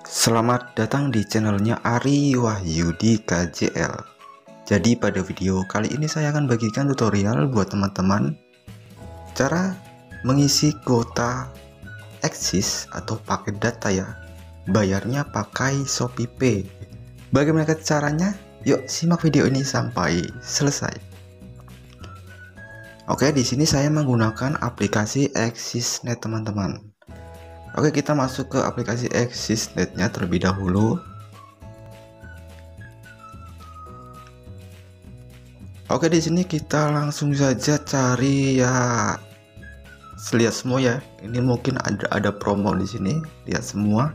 Selamat datang di channelnya Ari Wahyudi KJL. Jadi pada video kali ini saya akan bagikan tutorial buat teman-teman cara mengisi kuota Axis atau paket data ya. Bayarnya pakai ShopeePay. Bagaimana caranya? Yuk simak video ini sampai selesai. Oke, di sini saya menggunakan aplikasi AXISNet teman-teman. Oke, kita masuk ke aplikasi AXISNet-nya terlebih dahulu. Oke, di sini kita langsung saja cari ya. Lihat semua ya. Ini mungkin ada promo di sini. Lihat semua.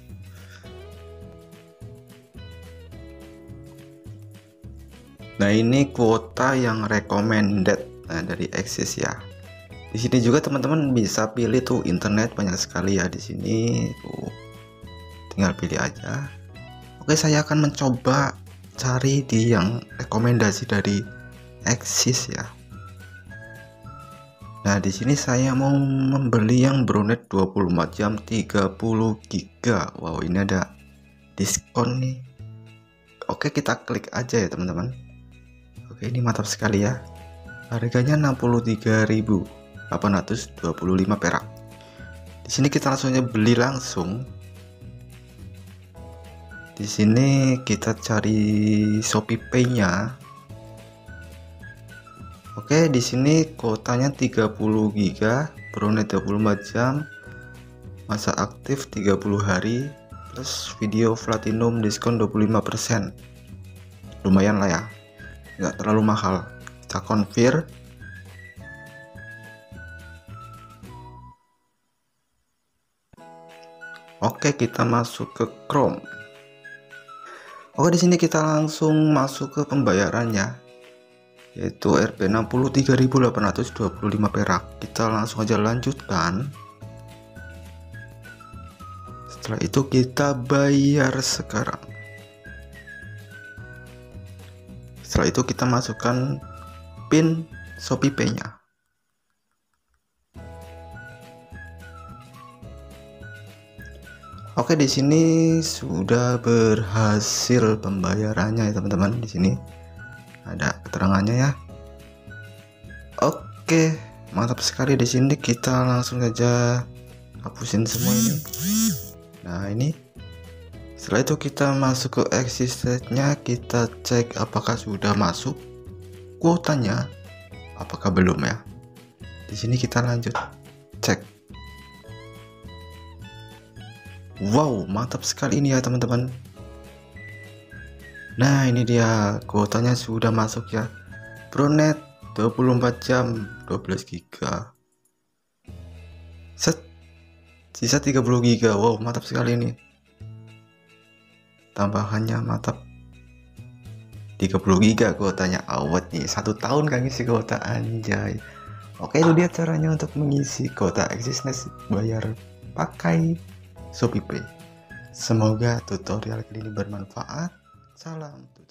Nah, ini kuota yang recommended dari Axis ya. Di sini juga teman-teman bisa pilih tuh internet banyak sekali ya di sini tuh. Tinggal pilih aja. Oke, saya akan mencoba cari di yang rekomendasi dari Axis ya. Nah, di sini saya mau membeli yang Bronet 24 jam 30 GB. Wow, ini ada diskon nih. Oke, kita klik aja ya teman-teman. Oke, ini mantap sekali ya. Harganya 63.825 perak. Di sini kita langsung aja beli langsung. Di sini kita cari ShopeePay-nya. Oke, di sini kuotanya 30 GB, Bronet 24 jam, masa aktif 30 hari, plus video platinum diskon 25%. Lumayan lah ya, nggak terlalu mahal. Kita confirm. Oke, kita masuk ke Chrome. Oke, di sini kita langsung masuk ke pembayarannya, yaitu Rp 63.825 perak. Kita langsung aja lanjutkan. Setelah itu kita bayar sekarang. Setelah itu kita masukkan PIN ShopeePay-nya. Oke, di sini sudah berhasil pembayarannya ya teman-teman. Di sini ada keterangannya ya. Oke, mantap sekali. Di sini kita langsung saja hapusin semua ini. Nah, ini setelah itu kita masuk ke AXISNet-nya, kita cek apakah sudah masuk kuotanya, apakah belum ya. Di sini kita lanjut cek. Wow, mantap sekali ini ya teman-teman. Nah, ini dia kuotanya sudah masuk ya. Bronet 24 jam 12 GB. Set. Sisa 30 GB. Wow, mantap sekali ini. Tambahannya mantap. 30 GB kuotanya awet nih. 1 tahun kan ngisi kuota, anjay. Oke, itu dia caranya untuk mengisi kuota AXISNet bayar pakai ShopeePay. Semoga tutorial kali ini bermanfaat. Salam.